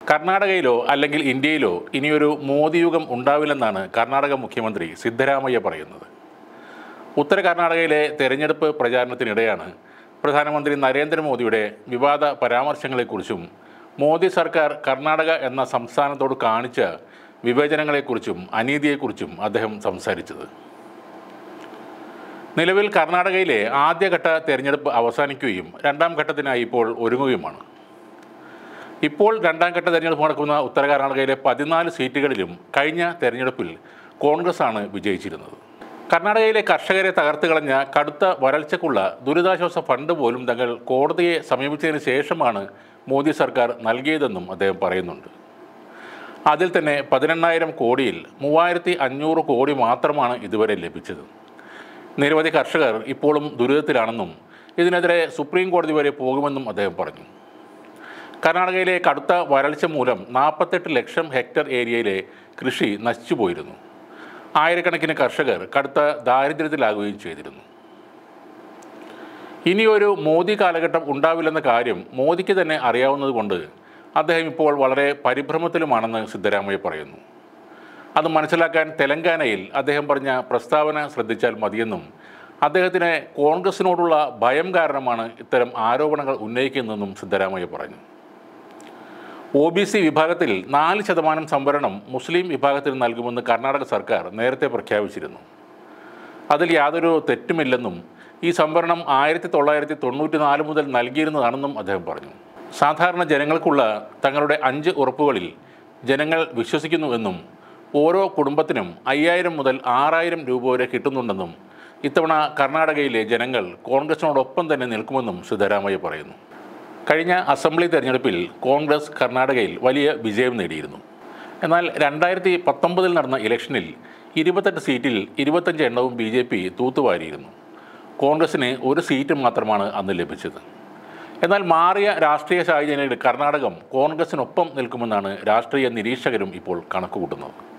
കർണാടകയിലോ അല്ലെങ്കിൽ ഇന്ത്യയിലോ ഇനിയൊരു മോദി യുഗം ഉണ്ടാവില്ലെന്നാണ് കർണാടക മുഖ്യമന്ത്രി സിദ്ധരാമയ്യ പറയുന്നത്. ഉത്തര കർണാടകയിലെ തെരഞ്ഞെടുപ്പ് പ്രചാരണത്തിനിടെയാണ് പ്രധാനമന്ത്രി നരേന്ദ്രമോദിയുടെ വിവാദ പരാമർശങ്ങളെക്കുറിച്ചും മോദി സർക്കാർ കർണാടക എന്ന സംസ്ഥാനത്തോട് കാണിച്ച വിവേചനങ്ങളെക്കുറിച്ചും അനീതിയെക്കുറിച്ചും അദ്ദേഹം സംസാരിച്ചത്. നിലവിൽ കർണാടകയിലെ ആദ്യഘട്ട തെരഞ്ഞെടുപ്പ് അവസാനിക്കുകയും രണ്ടാം ഘട്ടത്തിനായി ഇപ്പോൾ ഒരുങ്ങുകയുമാണ്. ഇപ്പോൾ രണ്ടാം ഘട്ട തെരഞ്ഞെടുപ്പ് നടക്കുന്ന ഉത്തര കർണാടകയിലെ 14 സീറ്റുകളിലും കഴിഞ്ഞ തെരഞ്ഞെടുപ്പിൽ കോൺഗ്രസ്സാണ് വിജയിച്ചിരുന്നത്. കർണാടകയിലെ കർഷകരെ തകർത്ത് കളഞ്ഞ കടുത്ത വരൾച്ചയ്ക്കുള്ള ദുരിതാശ്വാസ ഫണ്ട് പോലും തങ്ങൾ കോടതിയെ സമീപിച്ചതിന് ശേഷമാണ് മോദി സർക്കാർ നൽകിയതെന്നും അദ്ദേഹം പറയുന്നുണ്ട്. അതിൽ തന്നെ 18,000 കോടിയിൽ 3,500 കോടി മാത്രമാണ് ഇതുവരെ ലഭിച്ചത്. നിരവധി കർഷകർ ഇപ്പോഴും ദുരിതത്തിലാണെന്നും ഇതിനെതിരെ സുപ്രീം കോടതി വരെ പോകുമെന്നും അദ്ദേഹം പറഞ്ഞു. കർണാടകയിലെ കടുത്ത വരൾച്ച മൂലം 48 ലക്ഷം ഹെക്ടർ ഏരിയയിലെ കൃഷി നശിച്ചുപോയിരുന്നു. ആയിരക്കണക്കിന് കർഷകർ കടുത്ത ദാരിദ്ര്യത്തിലാകുകയും ചെയ്തിരുന്നു. ഇനിയൊരു മോദി കാലഘട്ടം ഉണ്ടാവില്ലെന്ന കാര്യം മോദിക്ക് തന്നെ അറിയാവുന്നതുകൊണ്ട് അദ്ദേഹം ഇപ്പോൾ വളരെ പരിഭ്രമത്തിലുമാണെന്ന് സിദ്ധരാമയ്യ പറയുന്നു. അത് മനസ്സിലാക്കാൻ തെലങ്കാനയിൽ അദ്ദേഹം പറഞ്ഞ പ്രസ്താവന ശ്രദ്ധിച്ചാൽ മതിയെന്നും അദ്ദേഹത്തിന് കോൺഗ്രസിനോടുള്ള ഭയം കാരണമാണ് ഇത്തരം ആരോപണങ്ങൾ ഉന്നയിക്കുന്നതെന്നും സിദ്ധരാമയ്യ പറഞ്ഞു. OBC വിഭാഗത്തിൽ 4% സംവരണം മുസ്ലിം വിഭാഗത്തിൽ നൽകുമെന്ന് കർണാടക സർക്കാർ നേരത്തെ പ്രഖ്യാപിച്ചിരുന്നു. അതിൽ യാതൊരു തെറ്റുമില്ലെന്നും ഈ സംവരണം 1994 മുതൽ നൽകിയിരുന്നതാണെന്നും അദ്ദേഹം പറഞ്ഞു. സാധാരണ ജനങ്ങൾക്കുള്ള തങ്ങളുടെ 5 ഉറപ്പുകളിൽ ജനങ്ങൾ വിശ്വസിക്കുന്നുവെന്നും ഓരോ കുടുംബത്തിനും 5,000 മുതൽ 6,000 രൂപ വരെ കിട്ടുന്നുണ്ടെന്നും ഇത്തവണ കർണാടകയിലെ ജനങ്ങൾ കോൺഗ്രസിനോടൊപ്പം തന്നെ നിൽക്കുമെന്നും സിദ്ധരാമയ്യ പറയുന്നു. കഴിഞ്ഞ അസംബ്ലി തെരഞ്ഞെടുപ്പിൽ കോൺഗ്രസ് കർണാടകയിൽ വലിയ വിജയം നേടിയിരുന്നു. എന്നാൽ 2019 നടന്ന ഇലക്ഷനിൽ 28 സീറ്റിൽ 25 എണ്ണവും BJP തൂത്തുവാരിയിരുന്നു. കോൺഗ്രസിന് 1 സീറ്റ് മാത്രമാണ് അന്ന് ലഭിച്ചത്. എന്നാൽ മാറിയ രാഷ്ട്രീയ സാഹചര്യങ്ങളിൽ കർണാടകം കോൺഗ്രസിനൊപ്പം നിൽക്കുമെന്നാണ് രാഷ്ട്രീയ നിരീക്ഷകരും ഇപ്പോൾ കണക്കുകൂട്ടുന്നത്.